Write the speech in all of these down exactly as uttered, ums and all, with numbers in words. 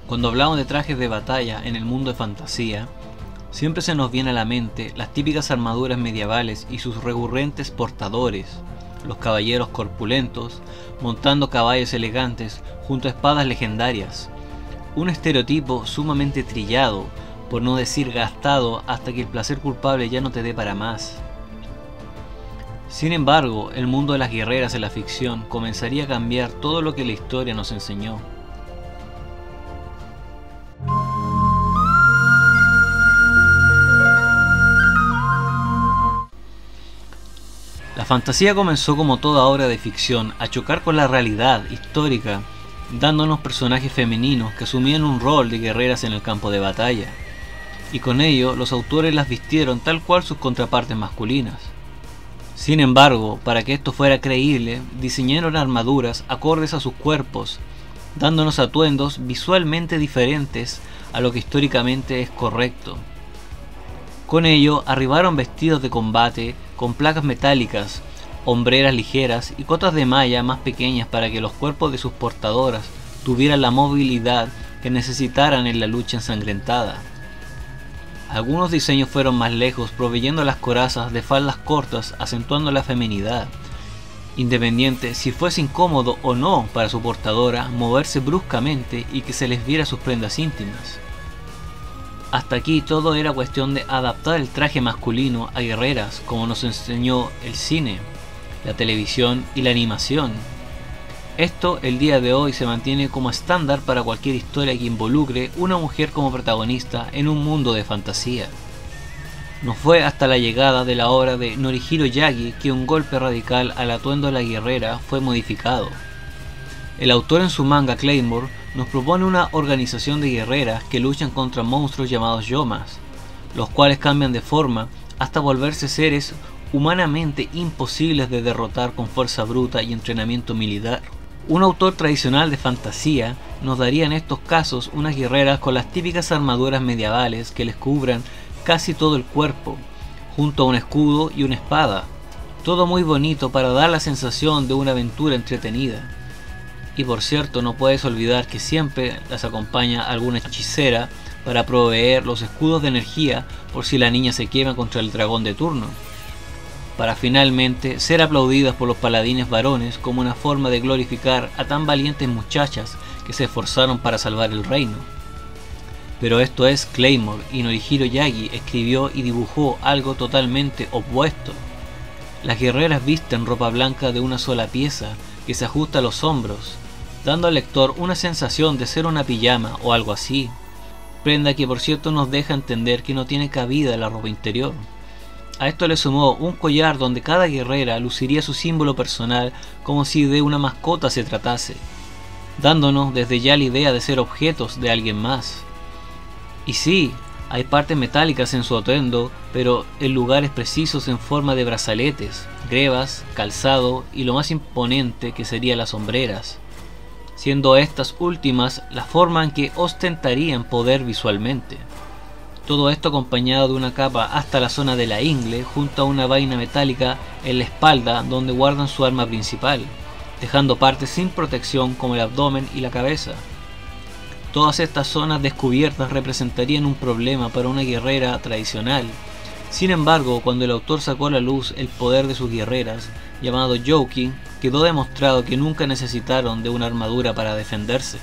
Cuando hablamos de trajes de batalla en el mundo de fantasía, siempre se nos viene a la mente las típicas armaduras medievales y sus recurrentes portadores, los caballeros corpulentos, montando caballos elegantes junto a espadas legendarias. Un estereotipo sumamente trillado, por no decir gastado, hasta que el placer culpable ya no te dé para más. Sin embargo, el mundo de las guerreras en la ficción comenzaría a cambiar todo lo que la historia nos enseñó. La fantasía comenzó, como toda obra de ficción, a chocar con la realidad histórica, dándonos personajes femeninos que asumían un rol de guerreras en el campo de batalla, y con ello los autores las vistieron tal cual sus contrapartes masculinas. Sin embargo, para que esto fuera creíble, diseñaron armaduras acordes a sus cuerpos, dándonos atuendos visualmente diferentes a lo que históricamente es correcto. Con ello arribaron vestidos de combate con placas metálicas, hombreras ligeras y cotas de malla más pequeñas para que los cuerpos de sus portadoras tuvieran la movilidad que necesitaran en la lucha ensangrentada. Algunos diseños fueron más lejos, proveyendo a las corazas de faldas cortas, acentuando la feminidad, independiente si fuese incómodo o no para su portadora moverse bruscamente y que se les viera sus prendas íntimas. Hasta aquí todo era cuestión de adaptar el traje masculino a guerreras, como nos enseñó el cine, la televisión y la animación. Esto el día de hoy se mantiene como estándar para cualquier historia que involucre una mujer como protagonista en un mundo de fantasía. No fue hasta la llegada de la obra de Norihiro Yagi que un golpe radical al atuendo de la guerrera fue modificado. El autor en su manga Claymore nos propone una organización de guerreras que luchan contra monstruos llamados yomas, los cuales cambian de forma hasta volverse seres humanamente imposibles de derrotar con fuerza bruta y entrenamiento militar. Un autor tradicional de fantasía nos daría en estos casos unas guerreras con las típicas armaduras medievales que les cubran casi todo el cuerpo, junto a un escudo y una espada. Todo muy bonito para dar la sensación de una aventura entretenida. Y por cierto, no puedes olvidar que siempre las acompaña alguna hechicera para proveer los escudos de energía por si la niña se quema contra el dragón de turno, para finalmente ser aplaudidas por los paladines varones como una forma de glorificar a tan valientes muchachas que se esforzaron para salvar el reino. Pero esto es Claymore, y Norihiro Yagi escribió y dibujó algo totalmente opuesto. Las guerreras visten ropa blanca de una sola pieza que se ajusta a los hombros, dando al lector una sensación de ser una pijama o algo así, prenda que por cierto nos deja entender que no tiene cabida la ropa interior. A esto le sumó un collar donde cada guerrera luciría su símbolo personal como si de una mascota se tratase, dándonos desde ya la idea de ser objetos de alguien más. Y sí, hay partes metálicas en su atuendo, pero en lugares precisos en forma de brazaletes, grebas, calzado y lo más imponente que serían las hombreras, siendo estas últimas la forma en que ostentarían poder visualmente. Todo esto acompañado de una capa hasta la zona de la ingle, junto a una vaina metálica en la espalda donde guardan su arma principal, dejando partes sin protección como el abdomen y la cabeza. Todas estas zonas descubiertas representarían un problema para una guerrera tradicional. Sin embargo, cuando el autor sacó a la luz el poder de sus guerreras, llamado Youki, quedó demostrado que nunca necesitaron de una armadura para defenderse.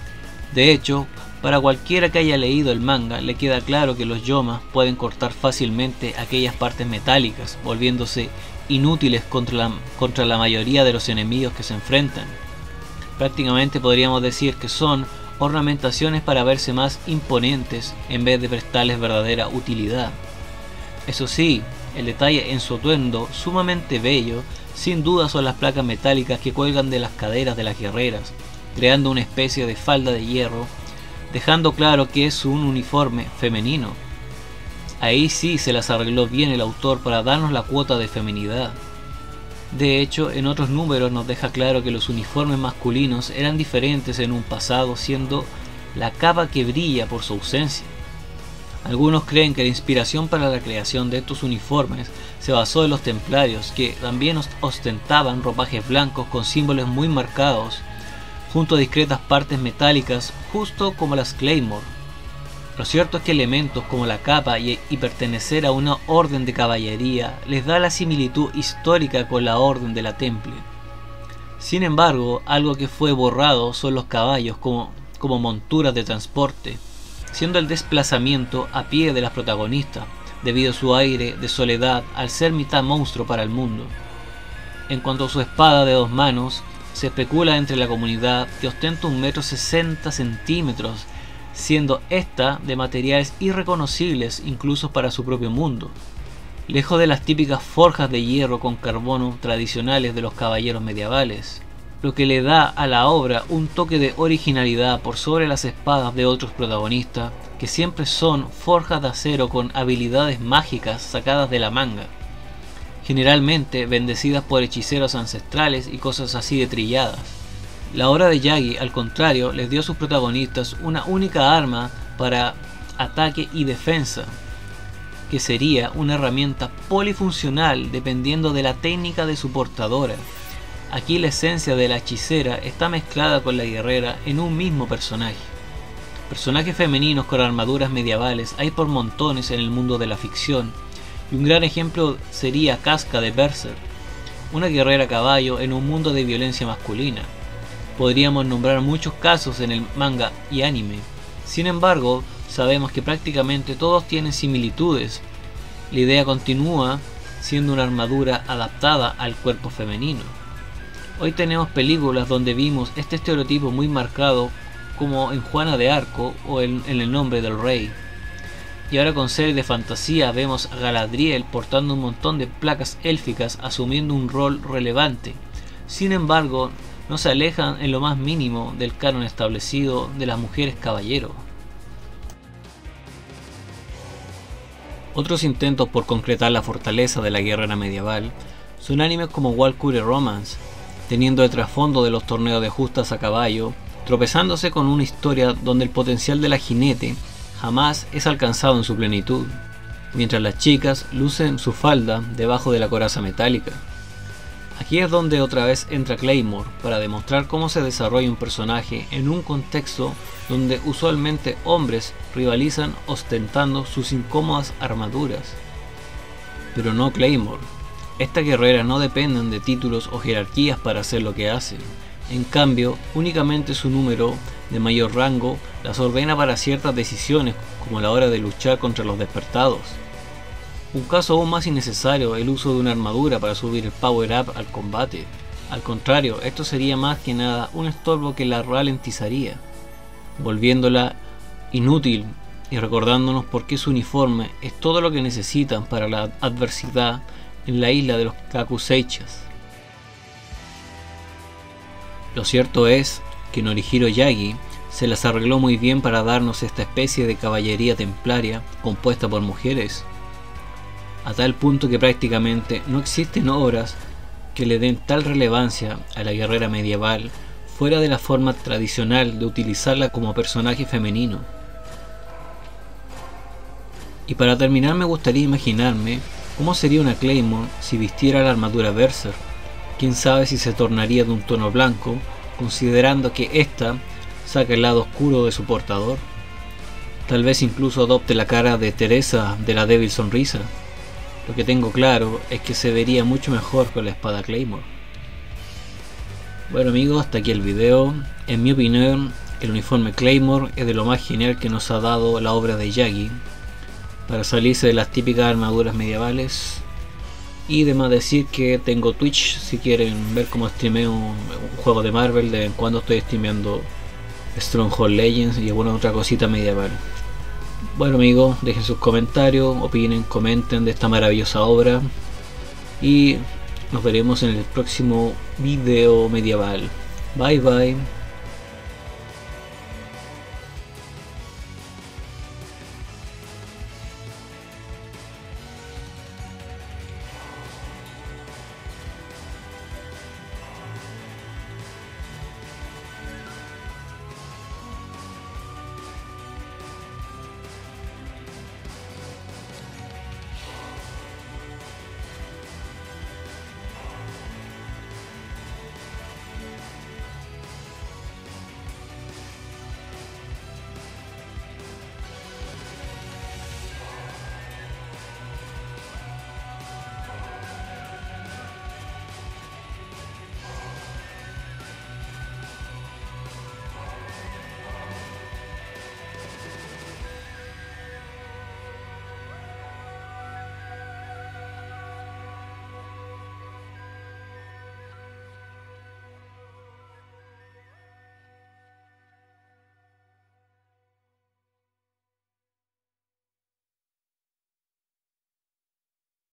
De hecho, para cualquiera que haya leído el manga, le queda claro que los yomas pueden cortar fácilmente aquellas partes metálicas, volviéndose inútiles contra la, contra la mayoría de los enemigos que se enfrentan. Prácticamente podríamos decir que son ornamentaciones para verse más imponentes en vez de prestarles verdadera utilidad. Eso sí, el detalle en su atuendo, sumamente bello, sin duda son las placas metálicas que cuelgan de las caderas de las guerreras, creando una especie de falda de hierro, dejando claro que es un uniforme femenino. Ahí sí se las arregló bien el autor para darnos la cuota de feminidad. De hecho, en otros números nos deja claro que los uniformes masculinos eran diferentes en un pasado, siendo la capa que brilla por su ausencia. Algunos creen que la inspiración para la creación de estos uniformes se basó en los templarios, que también ostentaban ropajes blancos con símbolos muy marcados, junto a discretas partes metálicas justo como las Claymore. Lo cierto es que elementos como la capa y, y pertenecer a una orden de caballería les da la similitud histórica con la orden de la Temple. Sin embargo, algo que fue borrado son los caballos como, como monturas de transporte, siendo el desplazamiento a pie de las protagonistas, debido a su aire de soledad al ser mitad monstruo para el mundo. En cuanto a su espada de dos manos, se especula entre la comunidad que ostenta un metro sesenta centímetros, siendo esta de materiales irreconocibles incluso para su propio mundo, lejos de las típicas forjas de hierro con carbono tradicionales de los caballeros medievales, lo que le da a la obra un toque de originalidad por sobre las espadas de otros protagonistas, que siempre son forjas de acero con habilidades mágicas sacadas de la manga, generalmente bendecidas por hechiceros ancestrales y cosas así de trilladas. La obra de Yagi, al contrario, les dio a sus protagonistas una única arma para ataque y defensa, que sería una herramienta polifuncional dependiendo de la técnica de su portadora. Aquí la esencia de la hechicera está mezclada con la guerrera en un mismo personaje. Personajes femeninos con armaduras medievales hay por montones en el mundo de la ficción, y un gran ejemplo sería Casca de Berserk, una guerrera a caballo en un mundo de violencia masculina. Podríamos nombrar muchos casos en el manga y anime. Sin embargo, sabemos que prácticamente todos tienen similitudes. La idea continúa siendo una armadura adaptada al cuerpo femenino. Hoy tenemos películas donde vimos este estereotipo muy marcado, como en Juana de Arco o en, en El nombre del rey. Y ahora con series de fantasía vemos a Galadriel portando un montón de placas élficas, asumiendo un rol relevante. Sin embargo, no se alejan en lo más mínimo del canon establecido de las mujeres caballero. Otros intentos por concretar la fortaleza de la guerrera medieval son animes como Valkyrie Romance, teniendo el trasfondo de los torneos de justas a caballo, tropezándose con una historia donde el potencial de la jinete jamás es alcanzado en su plenitud, mientras las chicas lucen su falda debajo de la coraza metálica. Aquí es donde otra vez entra Claymore para demostrar cómo se desarrolla un personaje en un contexto donde usualmente hombres rivalizan ostentando sus incómodas armaduras. Pero no Claymore. Estas guerreras no dependen de títulos o jerarquías para hacer lo que hacen. En cambio, únicamente su número de mayor rango las ordena para ciertas decisiones, como la hora de luchar contra los despertados. Un caso aún más innecesario, el uso de una armadura para subir el power up al combate. Al contrario, esto sería más que nada un estorbo que la ralentizaría, volviéndola inútil y recordándonos por qué su uniforme es todo lo que necesitan para la adversidad en la isla de los Kakuseichas. Lo cierto es que Norihiro Yagi se las arregló muy bien para darnos esta especie de caballería templaria compuesta por mujeres, a tal punto que prácticamente no existen obras que le den tal relevancia a la guerrera medieval fuera de la forma tradicional de utilizarla como personaje femenino. Y para terminar, me gustaría imaginarme cómo sería una Claymore si vistiera la armadura Berserk. Quién sabe si se tornaría de un tono blanco, considerando que ésta saca el lado oscuro de su portador. Tal vez incluso adopte la cara de Teresa de la débil sonrisa. Lo que tengo claro es que se vería mucho mejor con la espada Claymore. Bueno amigos, hasta aquí el video. En mi opinión, el uniforme Claymore es de lo más genial que nos ha dado la obra de Yagi, para salirse de las típicas armaduras medievales. Y además decir que tengo Twitch, si quieren ver cómo streameo un, un juego de Marvel. De vez en cuando estoy streameando Stronghold Legends y alguna otra cosita medieval. Bueno amigos, dejen sus comentarios, opinen, comenten de esta maravillosa obra y nos veremos en el próximo video medieval. Bye bye.